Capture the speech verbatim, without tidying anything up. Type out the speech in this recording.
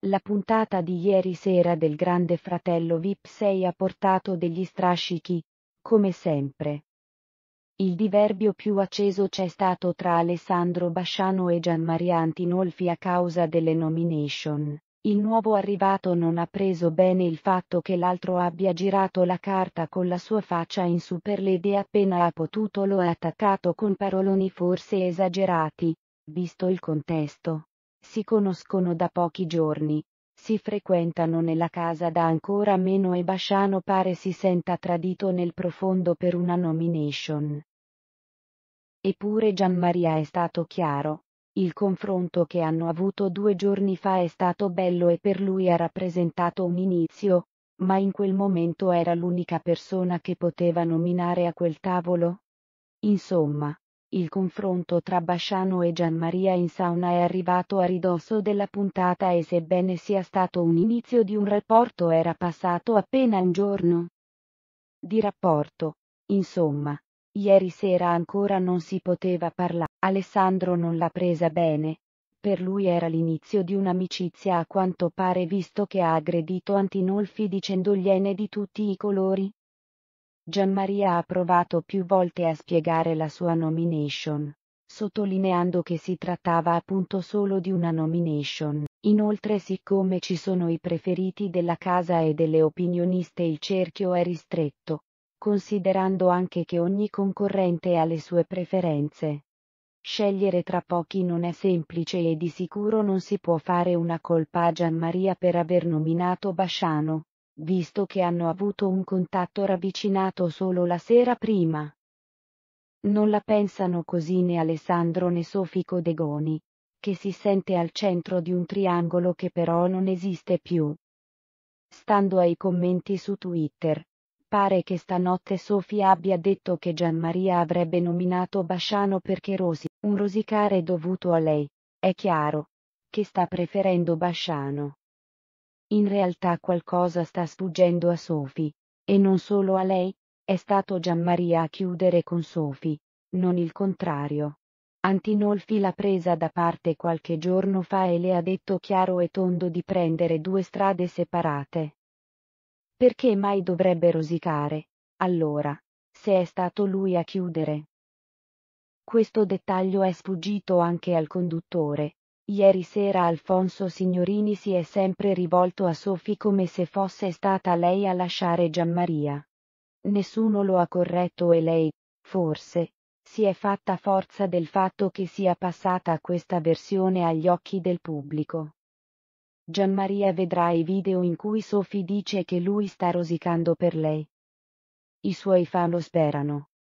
La puntata di ieri sera del Grande Fratello V I P sei ha portato degli strascichi, come sempre. Il diverbio più acceso c'è stato tra Alessandro Basciano e Gianmaria Antinolfi a causa delle nomination. Il nuovo arrivato non ha preso bene il fatto che l'altro abbia girato la carta con la sua faccia in Super Lady e appena ha potuto lo ha attaccato con paroloni forse esagerati, visto il contesto. Si conoscono da pochi giorni, si frequentano nella casa da ancora meno e Basciano pare si senta tradito nel profondo per una nomination. Eppure Gianmaria è stato chiaro. Il confronto che hanno avuto due giorni fa è stato bello e per lui ha rappresentato un inizio, ma in quel momento era l'unica persona che poteva nominare a quel tavolo. Insomma, il confronto tra Basciano e Gianmaria in sauna è arrivato a ridosso della puntata e sebbene sia stato un inizio di un rapporto era passato appena un giorno di rapporto. Insomma, ieri sera ancora non si poteva parlare. Alessandro non l'ha presa bene. Per lui era l'inizio di un'amicizia a quanto pare visto che ha aggredito Antinolfi dicendogliene di tutti i colori. Gianmaria ha provato più volte a spiegare la sua nomination, sottolineando che si trattava appunto solo di una nomination. Inoltre siccome ci sono i preferiti della casa e delle opinioniste il cerchio è ristretto, considerando anche che ogni concorrente ha le sue preferenze. Scegliere tra pochi non è semplice e di sicuro non si può fare una colpa a Gianmaria per aver nominato Basciano, visto che hanno avuto un contatto ravvicinato solo la sera prima. Non la pensano così né Alessandro né Sofico Degoni, che si sente al centro di un triangolo che però non esiste più. Stando ai commenti su Twitter, pare che stanotte Sofia abbia detto che Gianmaria avrebbe nominato Basciano perché rosi, un rosicare dovuto a lei. È chiaro che sta preferendo Basciano. In realtà qualcosa sta sfuggendo a Sophie, e non solo a lei, è stato Gianmaria a chiudere con Sophie, non il contrario. Antinolfi l'ha presa da parte qualche giorno fa e le ha detto chiaro e tondo di prendere due strade separate. Perché mai dovrebbe rosicare, allora, se è stato lui a chiudere? Questo dettaglio è sfuggito anche al conduttore. Ieri sera Alfonso Signorini si è sempre rivolto a Sophie come se fosse stata lei a lasciare Gianmaria. Nessuno lo ha corretto e lei, forse, si è fatta forza del fatto che sia passata questa versione agli occhi del pubblico. Gianmaria vedrà i video in cui Sophie dice che lui sta rosicando per lei. I suoi fan lo sperano.